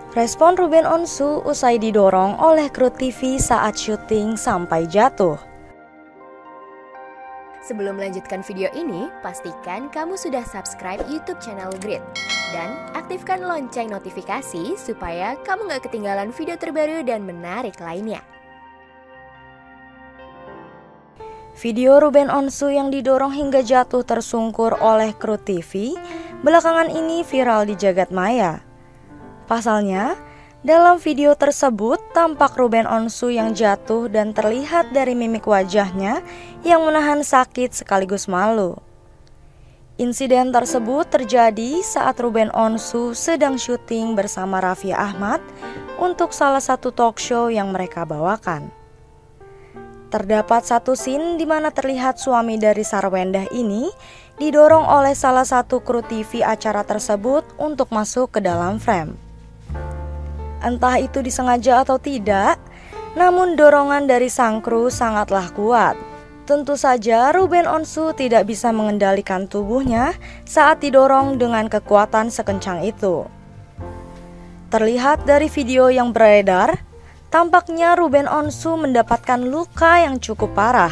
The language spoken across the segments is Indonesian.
Respon Ruben Onsu usai didorong oleh kru TV saat syuting sampai jatuh. Sebelum melanjutkan video ini, pastikan kamu sudah subscribe YouTube channel Grit dan aktifkan lonceng notifikasi supaya kamu gak ketinggalan video terbaru dan menarik lainnya. Video Ruben Onsu yang didorong hingga jatuh tersungkur oleh kru TV belakangan ini viral di jagat maya. Pasalnya, dalam video tersebut tampak Ruben Onsu yang jatuh dan terlihat dari mimik wajahnya yang menahan sakit sekaligus malu. Insiden tersebut terjadi saat Ruben Onsu sedang syuting bersama Raffi Ahmad untuk salah satu talk show yang mereka bawakan. Terdapat satu scene di mana terlihat suami dari Sarwendah ini didorong oleh salah satu kru TV acara tersebut untuk masuk ke dalam frame. Entah itu disengaja atau tidak, namun dorongan dari sang kru sangatlah kuat. Tentu saja Ruben Onsu tidak bisa mengendalikan tubuhnya saat didorong dengan kekuatan sekencang itu. Terlihat dari video yang beredar, tampaknya Ruben Onsu mendapatkan luka yang cukup parah.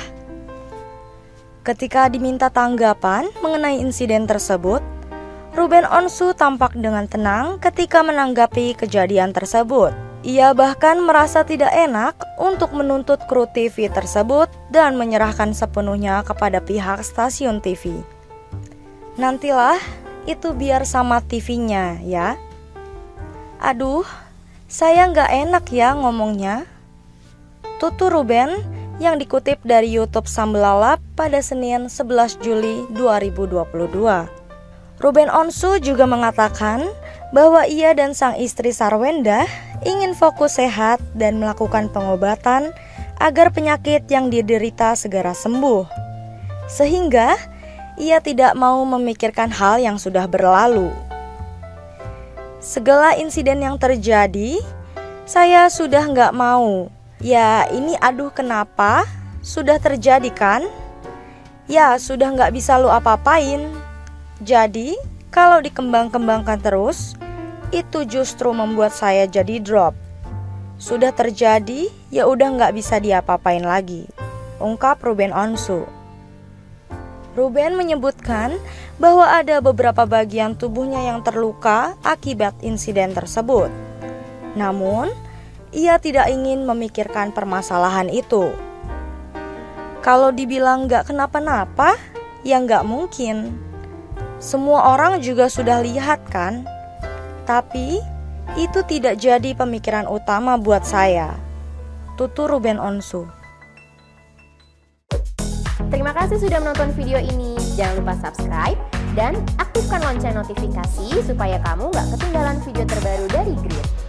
Ketika diminta tanggapan mengenai insiden tersebut, Ruben Onsu tampak dengan tenang ketika menanggapi kejadian tersebut. Ia bahkan merasa tidak enak untuk menuntut kru TV tersebut dan menyerahkan sepenuhnya kepada pihak stasiun TV. Nantilah, itu biar sama TV-nya ya. Aduh, saya nggak enak ya ngomongnya. Tutur Ruben yang dikutip dari YouTube Sambelalap pada Senin 11 Juli 2022. Ruben Onsu juga mengatakan bahwa ia dan sang istri Sarwendah ingin fokus sehat dan melakukan pengobatan agar penyakit yang diderita segera sembuh. Sehingga ia tidak mau memikirkan hal yang sudah berlalu. Segala insiden yang terjadi, saya sudah nggak mau. Ya ini aduh kenapa, sudah terjadi kan? Ya sudah nggak bisa lu apa-apain. Jadi, kalau dikembang-kembangkan terus, itu justru membuat saya jadi drop. Sudah terjadi, ya udah nggak bisa diapa-apain lagi, ungkap Ruben Onsu. Ruben menyebutkan bahwa ada beberapa bagian tubuhnya yang terluka akibat insiden tersebut. Namun, ia tidak ingin memikirkan permasalahan itu. Kalau dibilang nggak kenapa-napa, ya nggak mungkin. Semua orang juga sudah lihat kan? Tapi itu tidak jadi pemikiran utama buat saya, tutur Ruben Onsu. Terima kasih sudah menonton video ini. Jangan lupa subscribe dan aktifkan lonceng notifikasi supaya kamu gak ketinggalan video terbaru dari Grit.